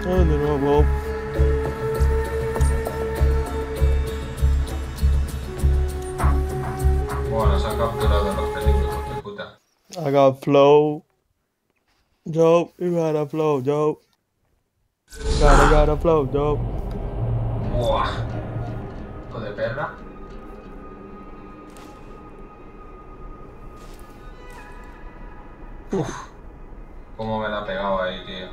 De nuevo. Bueno, se han capturado los peligros, de puta. I got flow. Joe, you gotta flow, Joe. Gotta flow, Joe. Buah. Hijo de perra. Uf. Cómo me la ha pegado ahí, tío.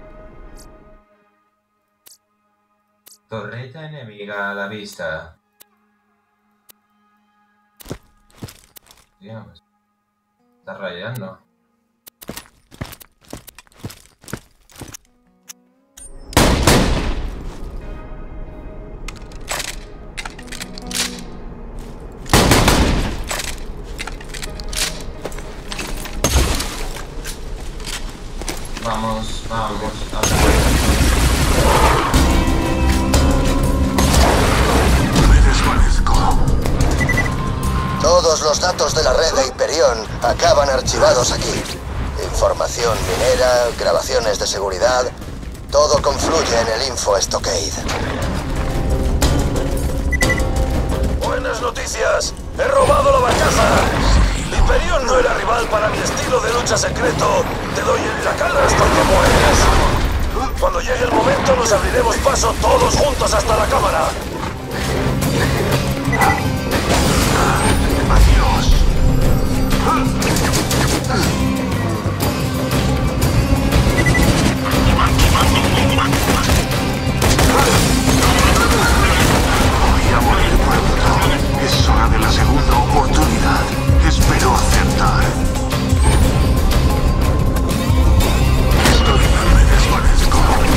Torreta enemiga a la vista. Tío, me está rayando. Vamos, vamos, Me desvanezco. Todos los datos de la red de Hyperion acaban archivados aquí. Información minera, grabaciones de seguridad, todo confluye en el Info Stockade. Buenas noticias. He robado la barcaza. Hyperion no era rival para mi estilo de lucha secreto. Te doy en la cara hasta que mueres. Cuando llegue el momento nos abriremos paso todos juntos hasta la cámara. Adiós. Voy a morir pronto. Es hora de la segunda oportunidad. Espero acertar. Me desvanezco.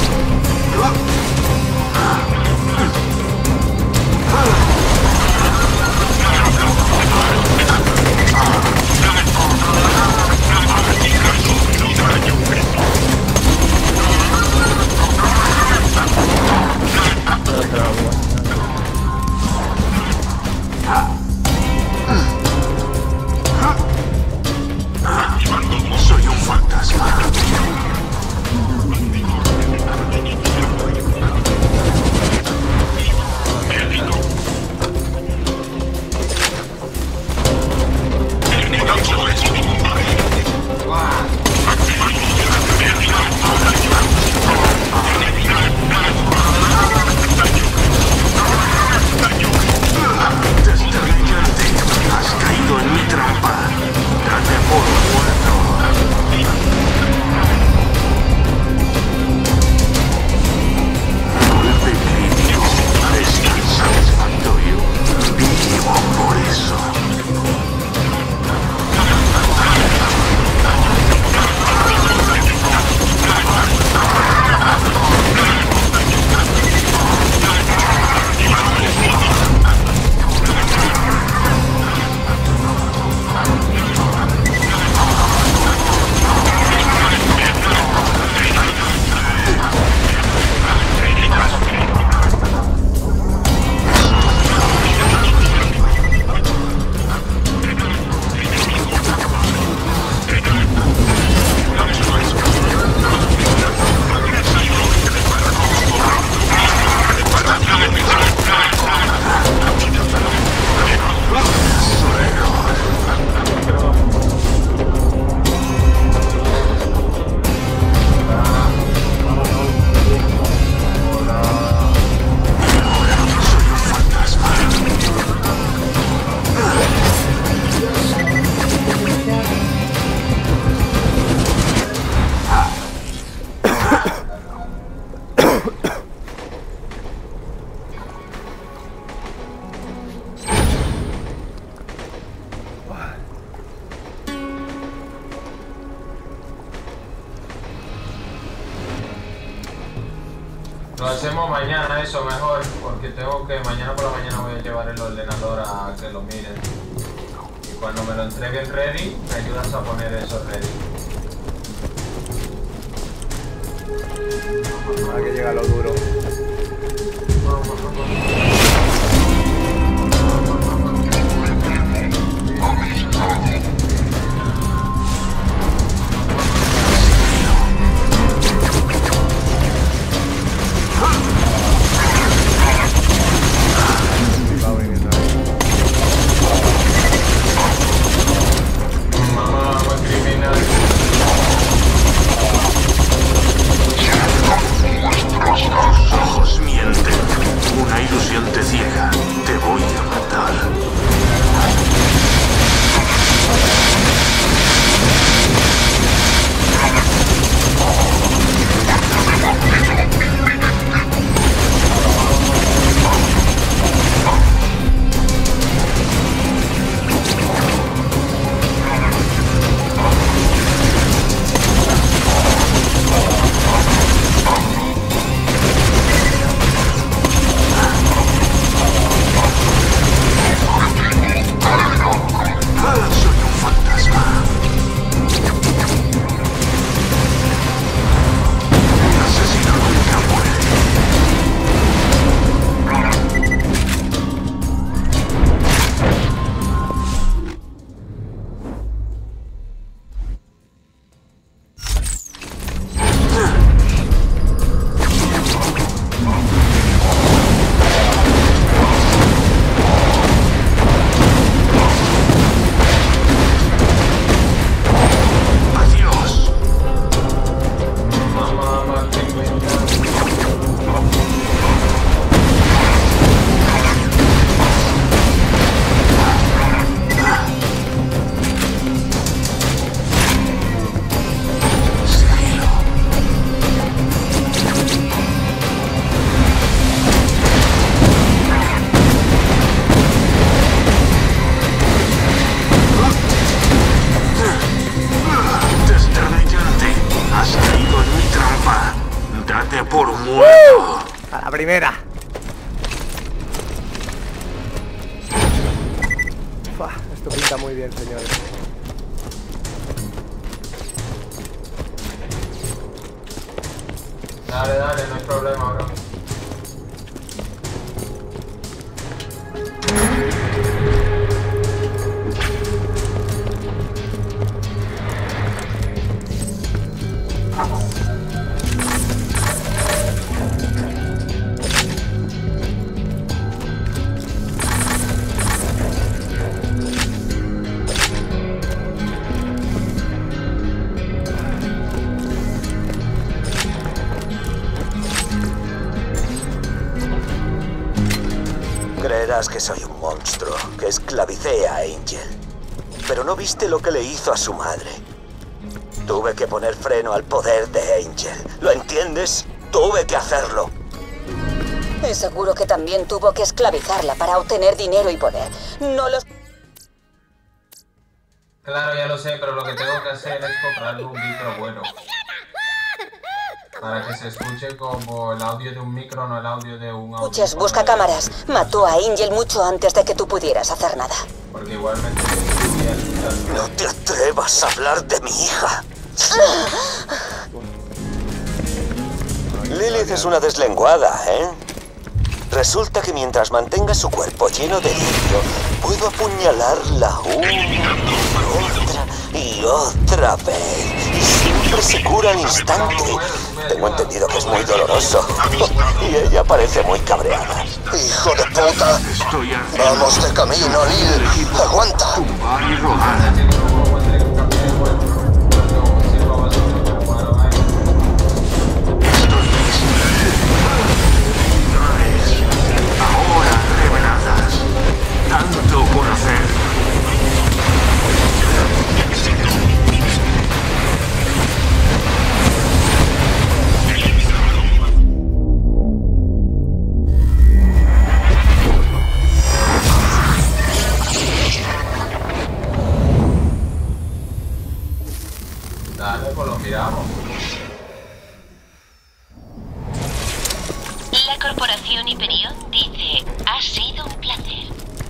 Soy un fantasma. Has caído en mi trampa. Date por muerto. Golpe crítico. Descansa satisfactorio. Vivo por eso. Lo hacemos mañana, eso mejor, porque tengo que mañana por la mañana voy a llevar el ordenador a que lo miren. Y cuando me lo entreguen ready, me ayudas a poner eso ready. Ahora que llega lo duro. Date por muerto. A la primera. Fua, esto pinta muy bien, señores. Dale, dale, no hay problema, bro. Creerás que soy un monstruo, que esclavicé a Angel. Pero no viste lo que le hizo a su madre. Tuve que poner freno al poder de Angel. ¿Lo entiendes? Tuve que hacerlo. Y seguro que también tuvo que esclavizarla para obtener dinero y poder. No los... Claro, ya lo sé, pero lo que tengo que hacer es comprarle un micro bueno. Para que se escuche como el audio de un micro, no el audio de un audio. Escuches, busca cámaras. Mató a Angel mucho antes de que tú pudieras hacer nada. Porque igualmente... No te atrevas a hablar de mi hija. Lilith es una deslenguada, ¿eh? Resulta que mientras mantenga su cuerpo lleno de litio, puedo apuñalarla una y otra vez. Y siempre se cura al instante. Tengo entendido que es muy doloroso. Y ella parece muy cabreada. ¡Hijo de puta! Estoy haciendo ¡Vamos de camino, Lil! ¡Aguanta! tumbar y robar. Ahora reveladas. Tanto por hacer. Dale, pues lo miramos. La corporación Hyperion dice, ha sido un placer.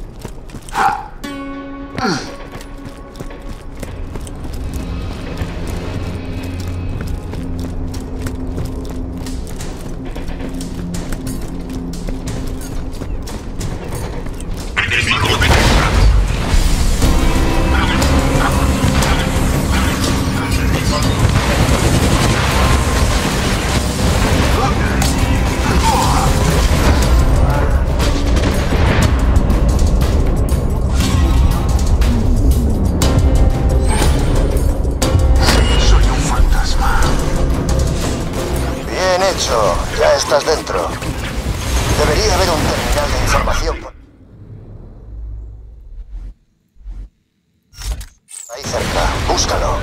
Bien hecho. Ya estás dentro. Debería haber un terminal de información. Ahí cerca. Búscalo.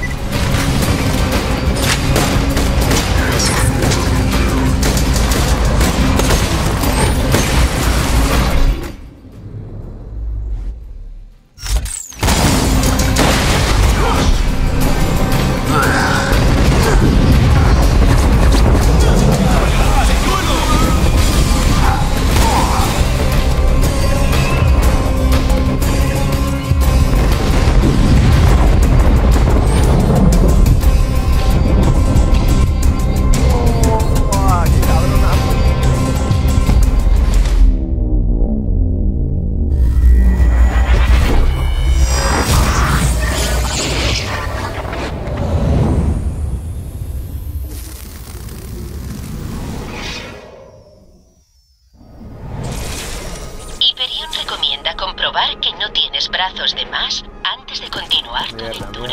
Hyperion recomienda comprobar que no tienes brazos de más antes de continuar tu Mierda, aventura.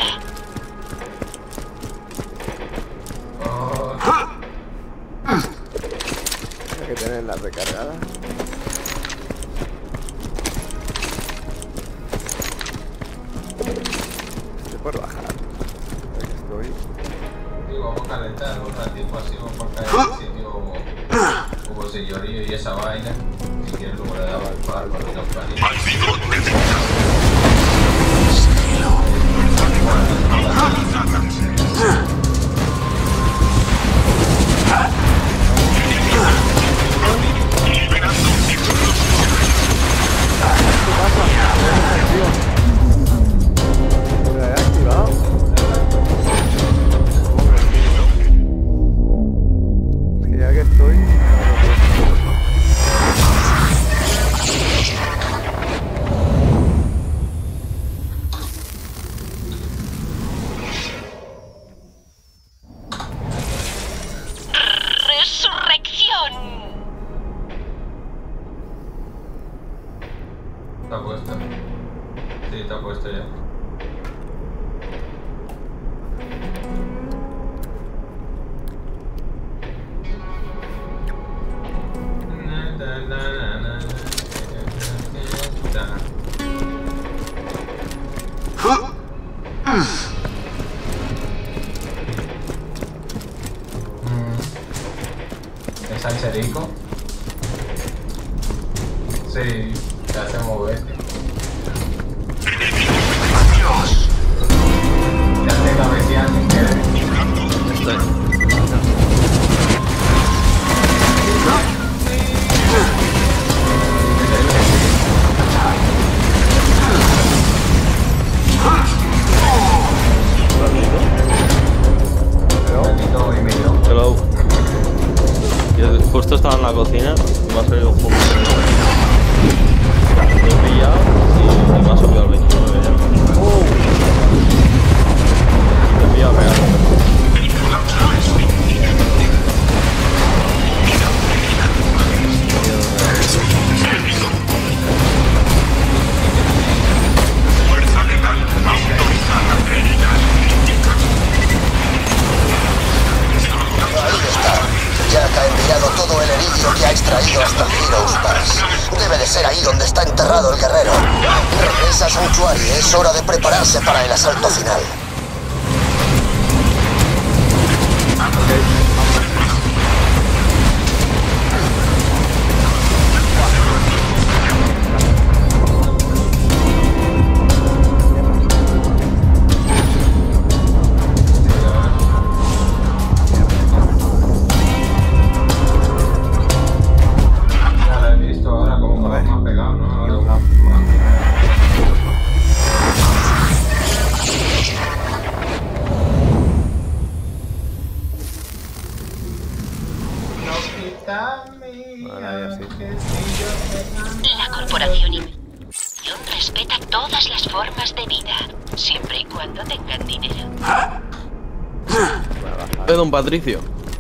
Hay que tenerla recargada. Se puede bajar. Aquí estoy. Digo, vamos a calentar un ratito así, vamos a caer en sitio como señorío y esa vaina. Si quieres luego le daba el palo y los palitos. puesto ya. ¿Es Alcherico? Sí, te hace moverte. Ya te cabecean sin querer. Hello. Yo justo estaba en la cocina y me ha salido un punto. Lo he pillado y me ha subido al 29 ya. Y me he pillado pegando. Jack ha enviado todo el eridio que ha extraído hasta Heroes Pass. Debe de ser ahí donde está enterrado el guerrero. Regresa a Sanctuary, es hora de prepararse para el asalto final. La corporación respeta todas las formas de vida, siempre y cuando tengan dinero. Don Patricio.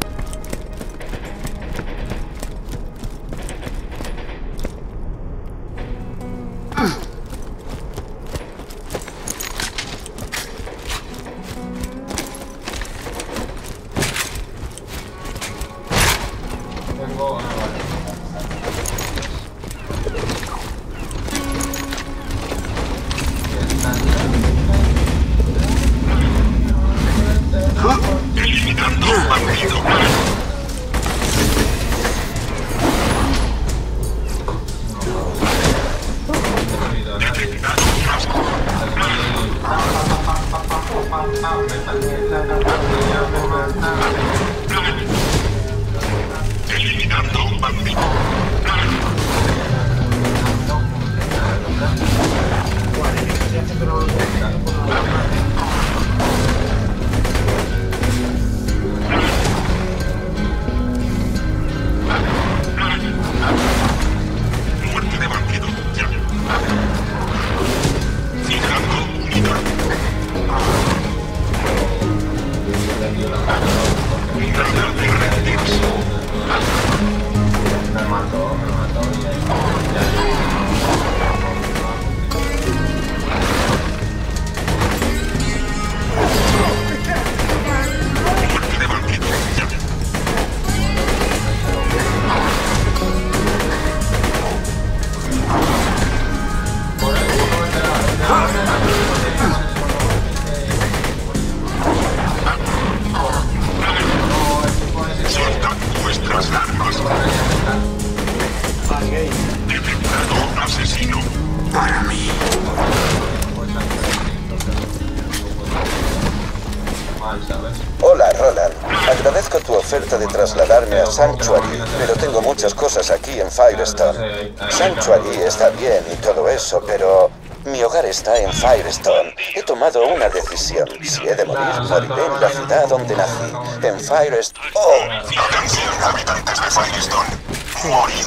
Hola, Roland. Agradezco tu oferta de trasladarme a Sanctuary, pero tengo muchas cosas aquí en Firestone. Sanctuary está bien y todo eso, pero mi hogar está en Firestone. He tomado una decisión. Si he de morir, moriré en la ciudad donde nací, en Firestone. ¡Oh! Atención, habitantes de Firestone. Morid.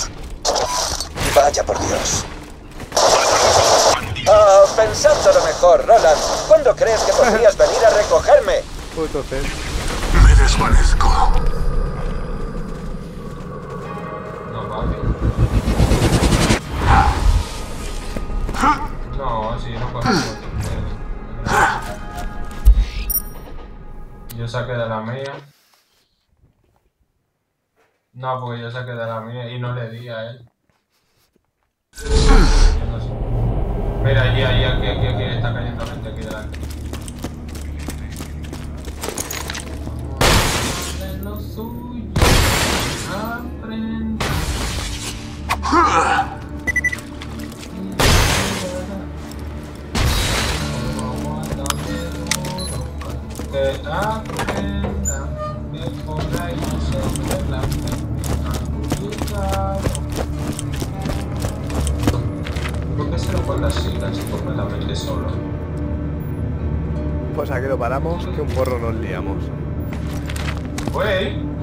Vaya por Dios. Oh, pensándolo mejor, Roland. ¿Cuándo crees que podrías venir a recogerme? Puto Zen. Me desvanezco. No, papi. No, si no conozco. saqué de la mía. No, porque yo saqué de la mía y no le di a él. Yo no sé. Mira, allí, aquí, está cayendo gente aquí delante. De lo suyo, aprende. Que aprenda que por ahí se la ¿por qué se lo pone así, casi completamente solo? Pues aquí lo paramos, que un porro nos liamos. Güey.